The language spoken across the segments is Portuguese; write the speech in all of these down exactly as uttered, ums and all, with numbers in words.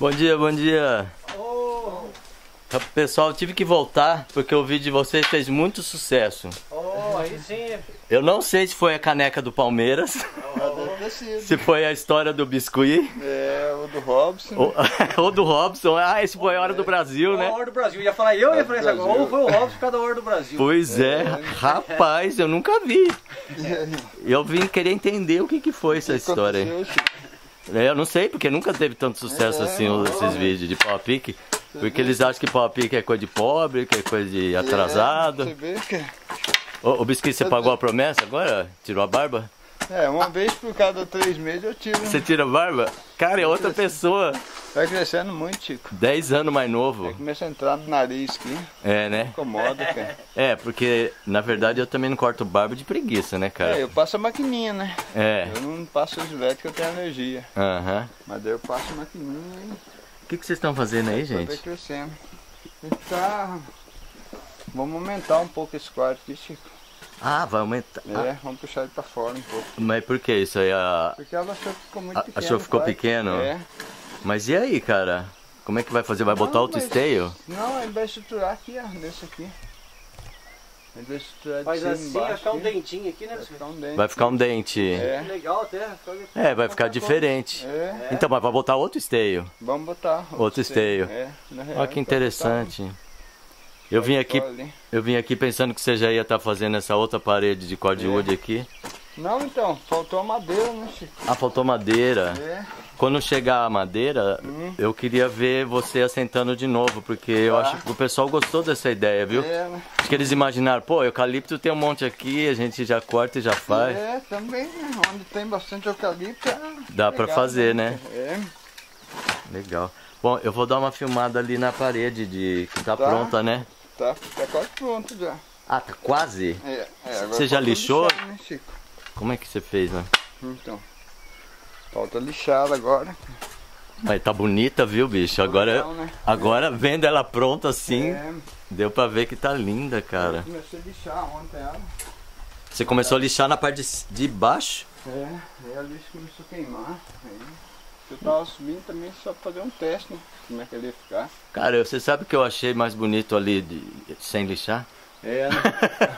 Bom dia, bom dia. Oh. Pessoal, tive que voltar porque o vídeo de vocês fez muito sucesso. Oh, aí sim. Eu não sei se foi a caneca do Palmeiras, Oh. se foi a história do biscuit. É, o do Robson. Ou, ou do Robson. Ah, esse foi a hora do Brasil, né? A hora do Brasil. Ia falar eu, ia falar isso agora. Ou foi o Robson por causa da hora do Brasil. Pois é, rapaz, eu nunca vi. Eu vim querer entender o que, que foi essa história aí. Eu não sei, porque nunca teve tanto sucesso assim esses vídeos de pau a pique. Porque eles acham que pau a pique é coisa de pobre, que é coisa de atrasado. Você vê que... Ô, biscuit, você pagou a promessa agora? Tirou a barba? É, uma vez por cada três meses eu tiro. Você tira a barba? Cara, é outra pessoa. Vai crescendo muito, Chico. Dez anos mais novo. Começa a entrar no nariz aqui. É, né? Incomoda, cara. É, porque na verdade eu também não corto barba de preguiça, né, cara? É, eu passo a maquininha, né? É. Eu não passo gilete que eu tenho alergia. Aham. Mas daí eu passo a maquininha e O que, que vocês estão fazendo aí, vai gente? crescendo. Tá... Vamos aumentar um pouco esse quadro aqui, Chico. Ah, vai aumentar. É, vamos puxar ele pra fora um pouco. Mas por que isso aí? A... Porque ela achou que ficou muito a- pequeno. achou que ficou o quadro. pequeno? É. Mas e aí, cara? Como é que vai fazer? Vai botar Não, outro mas- esteio? Não, ele vai estruturar aqui, ó, nesse aqui. Ele vai estruturar de Mas cima assim, embaixo vai ficar um aqui. dentinho aqui, né? Vai ficar um dente. Vai ficar um dente. É. Legal até. É, vai ficar diferente. É, Então, mas vai botar outro esteio. vamos botar. Outro esteio. É, na real, Olha que vai interessante. botar Eu um- vim aqui, vai ali. eu vim aqui pensando que você já ia estar fazendo essa outra parede de cordwood aqui. Não, então, faltou a madeira, né, Chico? Ah, faltou madeira. É. Quando chegar a madeira, Hum. eu queria ver você assentando de novo, porque eu Tá. acho que o pessoal gostou dessa ideia, viu? É, né? Acho que eles imaginaram, pô, eucalipto tem um monte aqui, a gente já corta e já faz. É, também, né? Onde tem bastante eucalipto, é Dá pra legal, fazer, né? É. Legal. Bom, eu vou dar uma filmada ali na parede de que tá, Tá. pronta, né? Tá, tá quase pronto já. Ah, tá quase? É, é, agora Você já falta lixou? lixar, né, Chico? Como é que você fez, né? Então, falta lixar agora. Mas tá bonita, viu, bicho? Agora, Legal, né? agora vendo ela pronta assim, É, deu pra ver que tá linda, cara. comecei a lixar ontem ela. Você começou a lixar na parte de- de baixo? É, aí a lixa começou a queimar. Aí eu tava subindo também só pra fazer um teste, né? Como é que ele ia ficar. Cara, você sabe o que eu achei mais bonito ali de- sem lixar? É, né?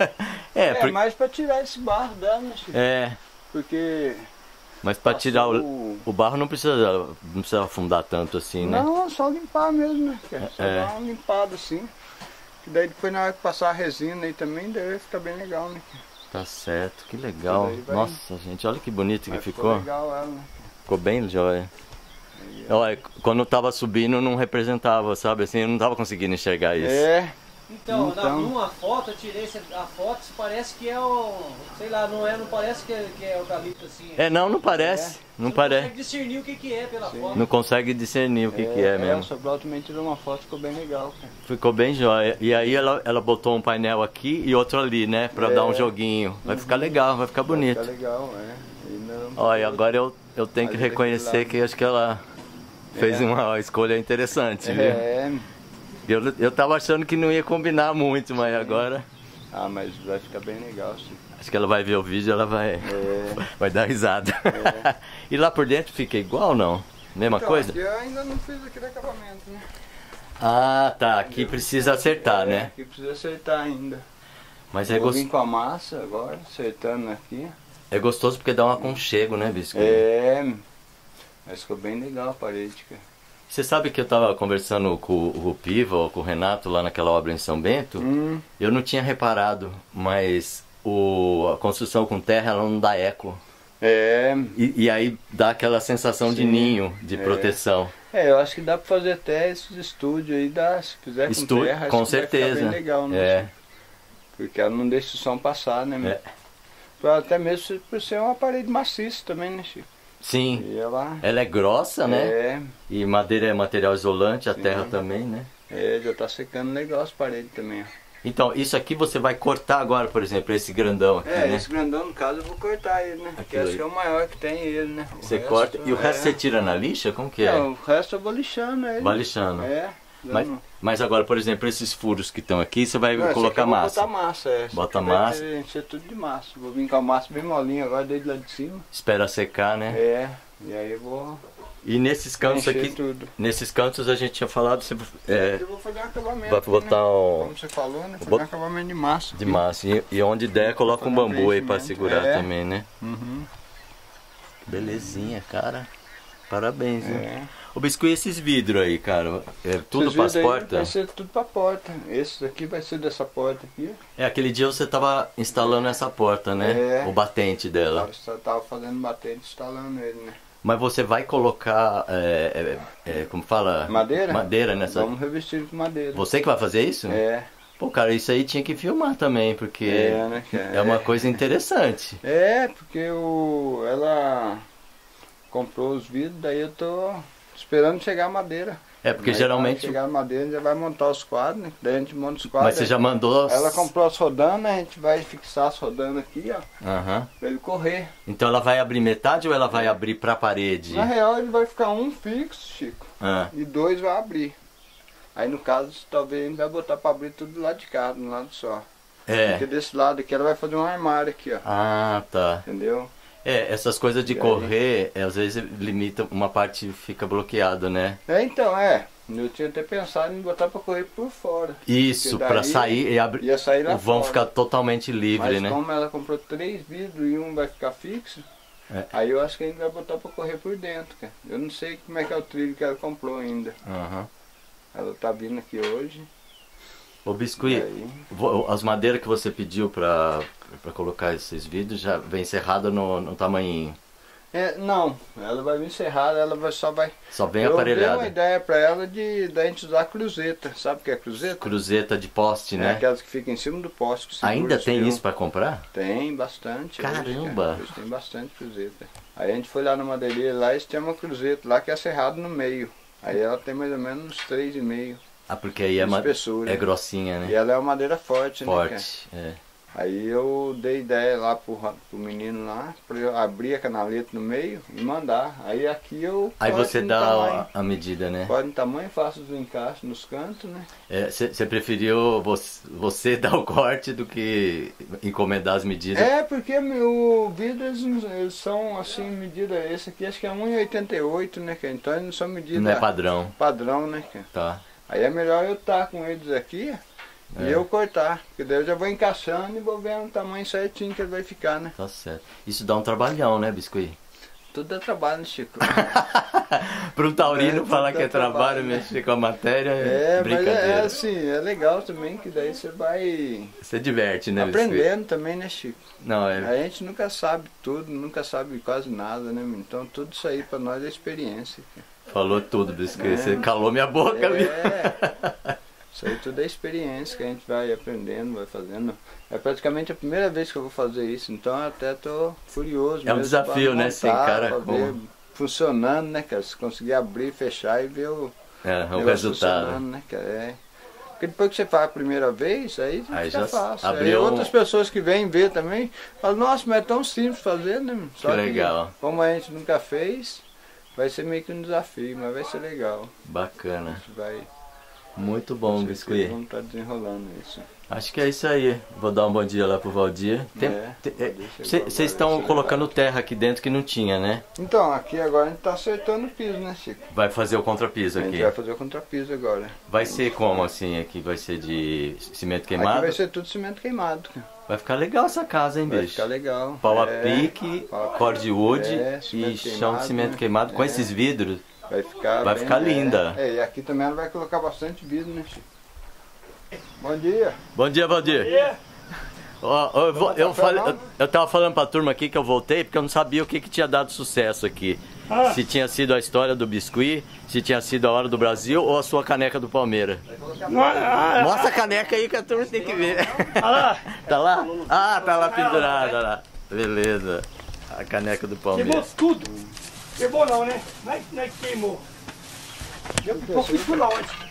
É, É, por- mais pra tirar esse barro dela, né, Chico? é, Porque... mas pra tirar o, passou- o barro não precisa, não precisa afundar tanto assim, né? Não, é só limpar mesmo, né? cara? Só É. dar uma limpada assim. Que daí depois na hora que passar a resina aí também, daí vai ficar bem legal, né? Tá certo, que legal. Daí vai- Nossa, gente, olha que bonito que Mas ficou. legal ela, né? Ficou bem jóia. Aí, Olha, quando eu tava subindo não representava, sabe? Assim, eu não tava conseguindo enxergar isso. É, Então, na, Então. numa foto, eu tirei essa- a foto, parece que é o. Sei lá, não é, não parece que é, que é eucalipto assim. É, não, não parece. Não Você parece. consegue discernir o que, que é pela foto. Não consegue discernir o que, que é o mesmo. Sobral também tirou uma foto, ficou bem legal, cara. Ficou bem jóia. E aí ela, ela botou um painel aqui e outro ali, né? Pra É. dar um joguinho. Vai ficar legal, vai ficar bonito. Fica legal, é. E não- Olha, agora eu, eu tenho que Ali daquele reconhecer lado. que acho que ela fez É. uma escolha interessante, viu? É, Eu, eu tava achando que não ia combinar muito, mas agora ah, mas vai ficar bem legal, sim. acho que ela vai ver o vídeo e ela vai, É. vai dar risada. É. E lá por dentro fica igual ou não? Mesma Então, coisa? aqui eu ainda não fiz aquele acabamento, né? Ah, tá. Aqui precisa acertar, É, né? aqui precisa acertar ainda. Mas é, Vou gos- vir com a massa agora, acertando aqui. é gostoso porque dá um aconchego, né, Bisco? É, mas ficou bem legal a parede, cara. Você sabe que eu tava conversando com o Piva ou com o Renato lá naquela obra em São Bento? Hum, Eu não tinha reparado, mas o, a construção com terra ela não dá eco. é, E, e aí dá aquela sensação de Sim, ninho, de é. proteção. é, eu acho que dá pra fazer até esses estúdios aí, dá, se fizer com Estu- terra, acho com que vai ficar certeza. bem legal, né? É, Porque ela não deixa o som passar, né? meu? É. Pra- Até mesmo por ser uma parede maciça também, né, Chico? sim. E ela... Ela é grossa, né? É, E madeira é material isolante, a Sim. terra também, né? é, já tá secando legal as paredes também, ó. Então, isso aqui você vai cortar agora, por exemplo, esse grandão aqui, É, né? esse grandão, no caso, eu vou cortar ele, né? Porque Aquilo acho aí. que é o maior que tem ele, né? O Você resto, corta e o resto é. você tira na lixa? Como que é? Não, o resto eu vou lixando ele. Vai lixando. É. Mas, dando- mas agora, por exemplo, esses furos que estão aqui, você vai Não, esse aqui colocar eu vou massa. botar massa, é. Esse Bota aqui vai massa. ter- encher tudo de massa. Vou vir com a massa bem molinha agora, desde lá de cima. Espera secar, né? É, e aí eu vou E nesses cantos aqui, tudo. nesses cantos a gente tinha falado, você é, eu vou fazer um acabamento. vai botar né? um... Como você falou, né? Fazer Bot... um acabamento de massa. De massa. E, e onde der, coloca um bambu aí pra segurar é. também, né? Uhum. Belezinha, cara. Parabéns, é. né? Ô, Biscuit, esses vidros aí, cara, é tudo para as portas? Vai ser tudo pra porta. Esse daqui vai ser dessa porta aqui. É, aquele dia você tava instalando essa porta, né? É. O batente dela. Eu tava fazendo batente, instalando ele, né? Mas você vai colocar, é, é, é, como fala? Madeira? Madeira nessa... Vamos revestir com madeira. Você que vai fazer isso? É. Pô, cara, isso aí tinha que filmar também, porque é, né, é uma coisa interessante. É, porque o, ela comprou os vidros, daí eu tô esperando chegar a madeira. É, porque aí geralmente... chegar a madeira, a gente já vai montar os quadros, né? Daí a gente monta os quadros. Mas você já mandou... Ela comprou as rodanas, a gente vai fixar as rodanas aqui, ó. Aham. Uhum. Pra ele correr. Então ela vai abrir metade ou ela vai abrir pra parede? Na real ele vai ficar um fixo, Chico. Ah. E dois vai abrir. Aí no caso, talvez a gente vai botar pra abrir tudo do lado de cá, no lado só. É. Porque desse lado aqui ela vai fazer um armário aqui, ó. Ah, tá. Entendeu? É, essas coisas de e correr, é, às vezes limita, uma parte fica bloqueada, né? É, então, é. Eu tinha até pensado em botar pra correr por fora. Isso, pra sair e abrir. Ia sair lá o vão fora. ficar totalmente livre, Mas né? como ela comprou três vidros e um vai ficar fixo, é. Aí eu acho que a gente vai botar pra correr por dentro, cara. Eu não sei como é que é o trilho que ela comprou ainda. Uhum. Ela tá vindo aqui hoje. Ô Biscuit, as madeiras que você pediu pra, pra colocar esses vidros já vem serrada no, no tamanhinho? É, não, ela vai vir serrada, ela vai, só vai... Só vem eu aparelhada. Eu dei uma ideia pra ela de da gente usar cruzeta, sabe o que é cruzeta? Cruzeta de poste, é, né? Aquelas que ficam em cima do poste. Que ainda tem isso pra comprar? Tem, bastante. Caramba! Hoje, hoje tem bastante cruzeta. Aí a gente foi lá no madeireiro, lá eles têm uma cruzeta lá que é serrada no meio. Aí ela tem mais ou menos uns três e meio. Ah, porque aí é, é grossinha, né? E ela é uma madeira forte, forte, né? Forte, é. Aí eu dei ideia lá pro, pro menino lá, pra eu abrir a canaleta no meio e mandar. Aí aqui eu... Aí você dá a, a medida, né? Pode em tamanho, faço os encaixes nos cantos, né? Você é, preferiu você, você dar o corte do que encomendar as medidas? É, porque o vidro, eles, eles são assim, medida, esse aqui acho que é um e oitenta e oito, né? Então eles não são medidas... Não é padrão. Padrão, né? Tá. Aí é melhor eu estar com eles aqui... É. E eu cortar, porque daí eu já vou encaixando e vou vendo o tamanho certinho que ele vai ficar, né? Tá certo. Isso dá um trabalhão, né, Biscuit? Tudo é trabalho, Chico. Para um taurino é, falar que é trabalho, trabalho mexer com a matéria, é, é brincadeira. Mas é, é assim, é legal também, que daí você vai... Você diverte, né, aprendendo também, né, Chico? Não, é... A gente nunca sabe tudo, nunca sabe quase nada, né? Então tudo isso aí pra nós é experiência. Falou tudo, Biscuit. É. Você calou minha boca, é. ali. Isso aí tudo é experiência que a gente vai aprendendo, vai fazendo. É praticamente a primeira vez que eu vou fazer isso, então eu até tô curioso. É um desafio, né? Sem cara como... funcionando, né, cara? Se conseguir abrir, fechar e ver o, é, o resultado. Né, cara? É. Porque depois que você faz a primeira vez, aí, aí fica já fácil. Abriu... Aí outras pessoas que vêm ver também falam, nossa, mas é tão simples fazer, né? Só que legal. Que, como a gente nunca fez, vai ser meio que um desafio, mas vai ser legal. Bacana. A gente vai... Muito bom, Biscuit. Vamos estar desenrolando isso. Acho que é isso aí. Vou dar um bom dia lá pro Valdir. Vocês é, estão colocando terra aqui dentro que não tinha, né? Então, aqui agora a gente tá acertando o piso, né, Chico? Vai fazer o contrapiso aqui? A gente vai fazer o contrapiso agora. Vai ser como assim? Aqui vai ser de cimento queimado? Aqui vai ser tudo cimento queimado. Vai ficar legal essa casa, hein, bicho? Vai ficar legal. Pau a é, pique, cordwood é, e chão de cimento né? queimado com é. esses vidros. Vai ficar, vai bem, ficar linda. É, é, e aqui também ela vai colocar bastante vidro, né, Chico? Bom dia. Bom dia, Valdir. Bom dia. Ó, eu, vou, eu, falei, eu, eu tava falando pra turma aqui que eu voltei porque eu não sabia o que, que tinha dado sucesso aqui. Ah. Se tinha sido a história do Biscuit, se tinha sido a Hora do Brasil ou a sua caneca do Palmeiras. Mostra a caneca aí que a turma tem que ver. Tá lá? Tá lá? Ah, tá lá pendurada lá. Beleza. A caneca do Palmeiras. Queimou tudo. Queimou não, né? Não é, não é que queimou. Eu, eu fui por lá onde?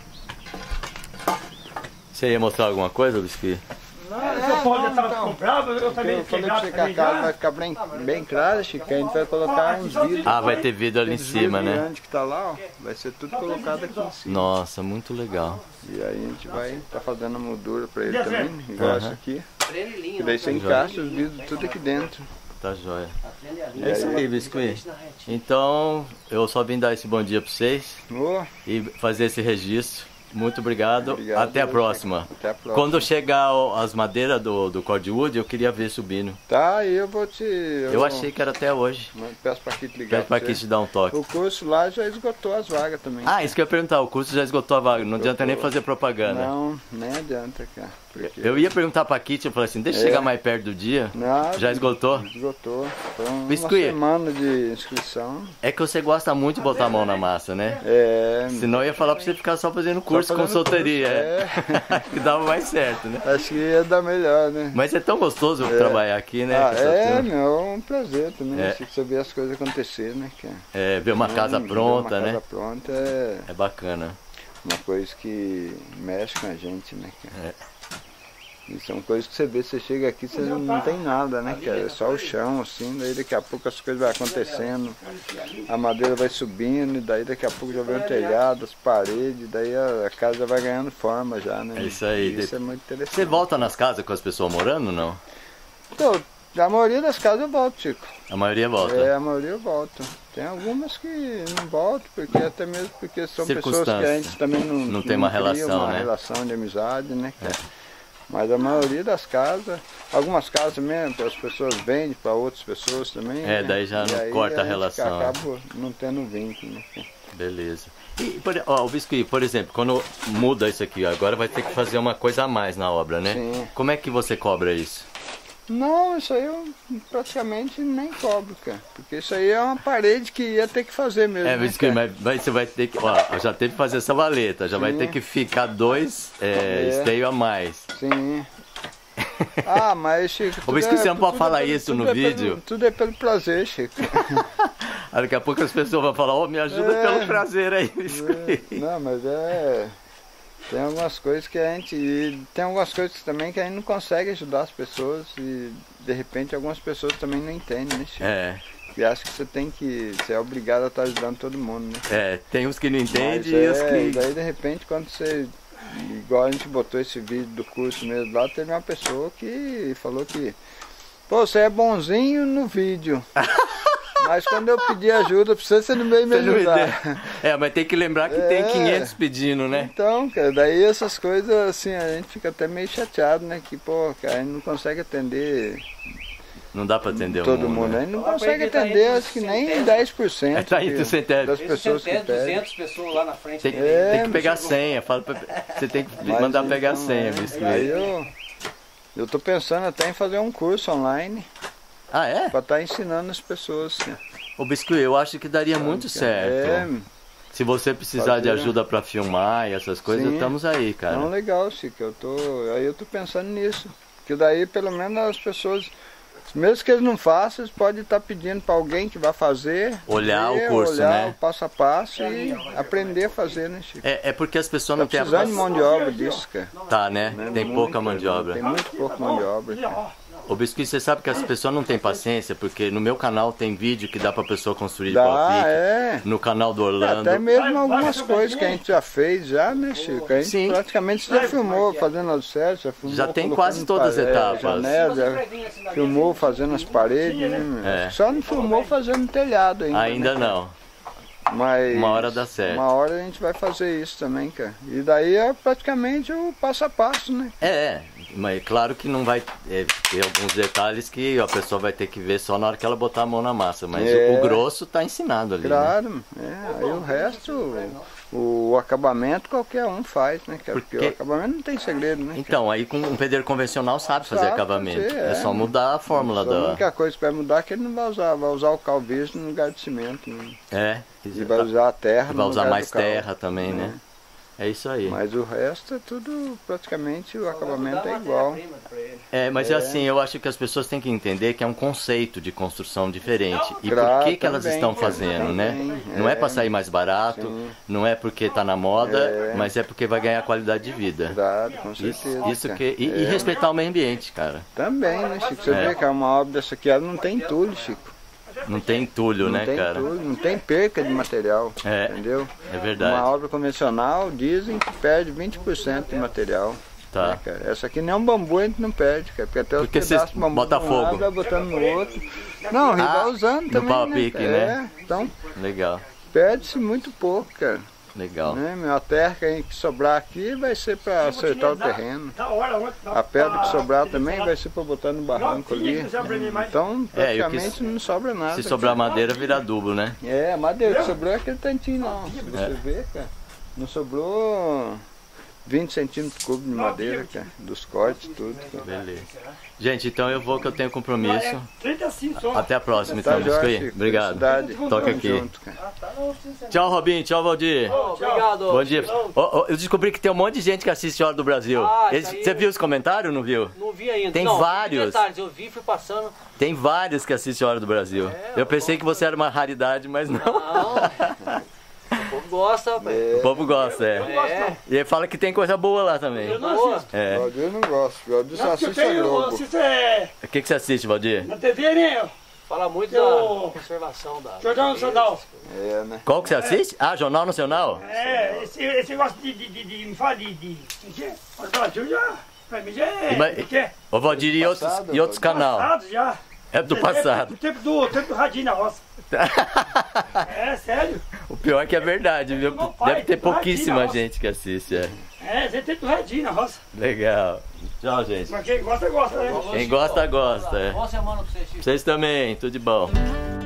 Você ia mostrar alguma coisa, Biscuit? Não, é, é, eu pode não, estar então, comprado, eu também eu falei pra você que a casa vai ficar bem, bem clara, Chico, a gente vai colocar uns vidros. Ah, vai ter vidro ali em cima, né? grande que tá lá, ó, vai ser tudo colocado aqui em cima. Nossa, muito legal. E aí a gente vai estar tá fazendo a moldura pra ele também, igual uhum. essa aqui. E daí você encaixa os vidros tudo aqui dentro. Tá joia. É isso aí, Biscuit. Então, eu só vim dar esse bom dia pra vocês Oh, e fazer esse registro. Muito obrigado. Obrigado, Até a próxima. Até a próxima. Quando chegar o- as madeiras do, do cordwood, eu queria ver subindo. Tá, aí eu vou te... Eu, Eu achei que era até hoje. Peço pra Kit ligar Pede pra você. Kit te dar um toque. O curso lá já esgotou as vagas também. Ah, isso que eu ia perguntar. O curso já esgotou a vaga. Não adianta nem fazer propaganda. Não, nem adianta, cara. Porque... Eu ia perguntar pra Kit, eu falei assim, deixa eu É. chegar mais perto do dia. Não, Já esgotou? Esgotou. Foi uma Biscuit. semana de inscrição. É que você gosta muito de botar a mão na massa, né? É... Senão eu ia falar pra você ficar só fazendo curso, fazendo consultoria. curso, É. Que dava mais certo, né? Acho que ia dar melhor, né? Mas é tão gostoso É. trabalhar aqui, né? Ah, com essa é, turma. meu, é um prazer também. É. Acho que você vê as coisas acontecer, né? cara? É, ver uma casa Ver pronta, uma né? casa pronta é É bacana. uma coisa que mexe com a gente, né, cara? É. E são coisas que você vê, você chega aqui, você não tem nada, né, cara? É só o chão, assim, daí daqui a pouco as coisas vão acontecendo, a madeira vai subindo, e daí daqui a pouco já vem o telhado, as paredes, daí a, a casa já vai ganhando forma já, né? É isso aí. E isso é muito interessante. Você volta nas casas com as pessoas morando ou não? Então, a maioria das casas eu volto, Chico. A maioria volta. É, a maioria eu volto. Tem algumas que não volto, porque até mesmo porque são pessoas que a gente também não, Não tem uma cria relação, uma né? relação de amizade, né? cara? Mas a maioria das casas, algumas casas mesmo, as pessoas vendem para outras pessoas também. É, né? daí já E não aí corta a gente relação. acaba não tendo vínculo, né? cara? Beleza. E, por, ó, o Biscuit, por exemplo, quando muda isso aqui, agora vai ter que fazer uma coisa a mais na obra, né? Sim. Como é que você cobra isso? Não, isso aí eu praticamente nem cobro, cara. Porque isso aí é uma parede que ia ter que fazer mesmo. É, né, Biscuit, cara? mas, mas você vai ter que. Ó, já teve que fazer essa valeta, já vai Sim. ter que ficar dois é, É. esteios a mais. Sim. Ah, mas Chico. Ô, Biscuit, você não pode tudo falar pelo- isso tudo no é pelo- vídeo? Tudo é pelo prazer, Chico. Aí daqui a pouco as pessoas vão falar, ô, me ajuda É. pelo prazer aí, Biscuit. Não, mas é. Tem algumas coisas que a gente. e tem algumas coisas também que a gente não consegue ajudar as pessoas e de repente algumas pessoas também não entendem, né, Chico? É, E acho que você tem que. Você é obrigado a estar ajudando todo mundo, né? é, tem uns que não entendem Mas e os é, que. daí de repente quando você. Igual a gente botou esse vídeo do curso mesmo lá, teve uma pessoa que falou que. Pô, você é bonzinho no vídeo. Mas quando eu pedi ajuda pra você, você não veio me Você não me ajudar. deu. É, mas tem que lembrar que tem É. quinhentos pedindo, né? Então, cara, daí essas coisas, assim, a gente fica até meio chateado, né? Que, pô, cara, a gente não consegue atender Não dá pra atender todo o mundo. mundo. né? A gente não Dá pra consegue evitar atender, entre acho que nem centenas. dez por cento É, tá entre que- centenas. das Esse pessoas que centésimo, pedem. duzentas pessoas lá na frente. Tem, É, tem que pegar senha. Fala pra- você tem que Mas, mandar pegar então, senha, é, Biscuit. Aí eu, eu tô pensando até em fazer um curso online Ah, é? pra estar ensinando as pessoas. Assim. Ô, Biscuit, eu acho que daria muito certo. É, Se você precisar de Fazer. ajuda pra filmar e essas coisas, Sim. estamos aí, cara. não, legal, Chico. Eu tô, aí eu tô pensando nisso. Que daí, pelo menos, as pessoas, mesmo que eles não façam, eles podem estar pedindo para alguém que vai fazer. Olhar ver, o curso, olhar né? o passo a passo e aprender a fazer, né, Chico? É, é porque as pessoas Tá não têm a precisando de mão de obra disso, cara. Tá, né? Né? Tem Muito, pouca mão de obra. Tem muito pouca mão de obra. cara. Ô, Biscuit, você sabe que as pessoas não têm paciência, porque no meu canal tem vídeo que dá pra pessoa construir de Dá, pau-pique. é. No canal do Orlando. Até mesmo algumas coisas que a gente já fez, já, né, Chico? A gente Sim. praticamente já filmou fazendo as séries, já filmou. Já tem colocando quase todas as pa- é, etapas. janela, já filmou fazendo as paredes, né, meu? É. Só não filmou fazendo telhado ainda. Ainda né? não. Mas Uma hora dá certo. Uma hora a gente vai fazer isso também, cara. E daí é praticamente o passo a passo, né? É, é. Mas claro que não vai é, ter alguns detalhes que a pessoa vai ter que ver só na hora que ela botar a mão na massa. Mas É. o, o grosso tá ensinado ali. Né? Claro, é. Aí o resto, o, o acabamento qualquer um faz, né, cara? Porque, Porque- o acabamento não tem segredo, né? Então, aí com um pedreiro convencional sabe fazer Sabe acabamento. fazer, é. é. só mudar a fórmula A da. única coisa que vai mudar é que ele não vai usar, vai usar o cal virgem no lugar de cimento, né? É. E vai usar a terra E no vai usar lugar mais do cal. terra também, né? É isso aí. Mas o resto é tudo, praticamente, o acabamento é igual. É, mas é. assim, eu acho que as pessoas têm que entender que é um conceito de construção diferente. E por Claro, que que elas também, estão fazendo, né? também, Não é é. para sair mais barato, Sim. não é porque tá na moda, É. mas é porque vai ganhar qualidade de vida. Claro, com Isso, certeza. isso cara. que, e, e É. respeitar o meio ambiente, cara. Também, né, Chico? Você É. vê que é uma obra dessa aqui, ela não tem entulho, Chico. Não tem entulho, Não né, tem cara? entulho, não tem perca de material, É. entendeu? É verdade. Uma obra convencional dizem que perde vinte por cento de material. Tá. Né, cara? Essa aqui nem um bambu a gente não perde, cara. Porque até os Porque pedaços vocês de bambu botam de um fogo. lado, vai botando no outro. Não, o rival Ah, usando no também, pau-pique, né? né? É, então Legal, perde-se muito pouco, cara. legal. Né? A terra que sobrar aqui vai ser para acertar o terreno. A pedra que sobrar também vai ser para botar no barranco ali. Então É, e o que praticamente não sobra nada. Se sobrar madeira, vira adubo, né? É, a madeira que sobrou é aquele tantinho lá. Se você ver, cara, não sobrou vinte centímetros cúbicos de madeira, cara, dos cortes, tudo. Cara. Beleza. Gente, então eu vou que eu tenho compromisso. Até a próxima, Tá, então, Biscoí. Jorge, Obrigado. felicidade. Toca Tamo aqui. junto, cara. Tchau, Robinho. Tchau, Valdir. Obrigado. Bom dia. Ó, ó, eu descobri que tem um monte de gente que assiste Hora do Brasil. Ah, Eles- isso aí Você eu- viu os comentários ou não viu? Não vi ainda. Tem não, vários. Detalhes, eu vi, fui passando. Tem vários que assistem Hora do Brasil. Eu pensei que você era uma raridade, mas não. Não. O povo gosta, rapaz. O povo gosta, é. É. E ele fala que tem coisa boa lá também. Eu não Boa. assisto. É. Valdir eu não gosto, Valdir só Não, porque eu assiste a tenho, eu Globo. assisto é, O que, que você assiste, Valdir? na T V, né? Fala muito Eu- da conservação da. Jordão Sandal. É, né? Qual que você assiste? Ah, Jornal Nacional? É, esse, esse negócio de, de, de, de, me fala de, de, de quê? Pode falar, tio, já, pra mim já é, E mas- de quê? Ô, Valdir, e outros, Passado, e outros canal? Passado já. É do É, passado. Do tempo do, tempo do radinho na roça. É, sério. O pior é que é verdade, viu? Meu pai, Deve ter tem pouquíssima radinho, gente que assiste, é. É, tem tempo do radinho na roça. Legal. Tchau, gente. Mas quem gosta, gosta, né? Quem gosta, gosta, é. Boa semana pra vocês, Chico. Vocês também, tudo de bom.